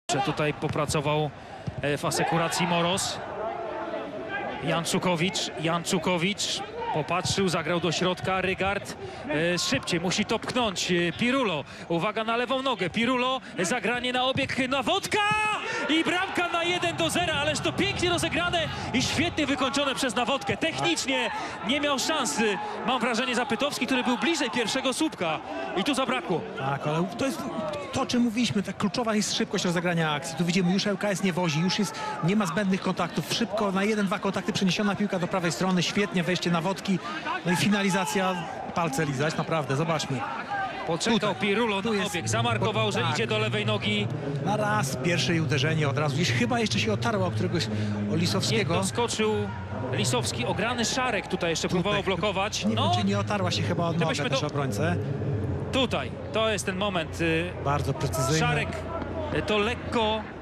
Tutaj popracował w asekuracji Moros. Janczukowicz popatrzył, zagrał do środka. Rygard szybciej, musi to pchnąć. Pirulo, uwaga na lewą nogę. Pirulo, zagranie na obieg, Nawodka i bramka na 1-0, ależ to pięknie rozegrane i świetnie wykończone przez Nawodkę. Technicznie nie miał szansy, mam wrażenie, Zapytowski, który był bliżej pierwszego słupka i tu zabrakło. Tak, ale to jest to, o czym mówiliśmy, tak kluczowa jest szybkość rozegrania akcji. Tu widzimy, już ŁKS nie wozi, już jest, nie ma zbędnych kontaktów. Szybko na 1-2 kontakty przeniesiona piłka do prawej strony, świetnie wejście Nawodki, no i finalizacja, palce lizać, naprawdę, zobaczmy. Poczekał Pirulo na obieg, zamarkował, że idzie do lewej nogi. Na raz, pierwsze i uderzenie od razu. Gdzieś chyba jeszcze się otarło o któregoś, o Lisowskiego. Nie doskoczył Lisowski, ograny Szarek tutaj jeszcze próbował blokować. Nie wiem, czy nie otarła się chyba od nogę też obrońcę. Tutaj, to jest ten moment. Bardzo precyzyjny. Szarek to lekko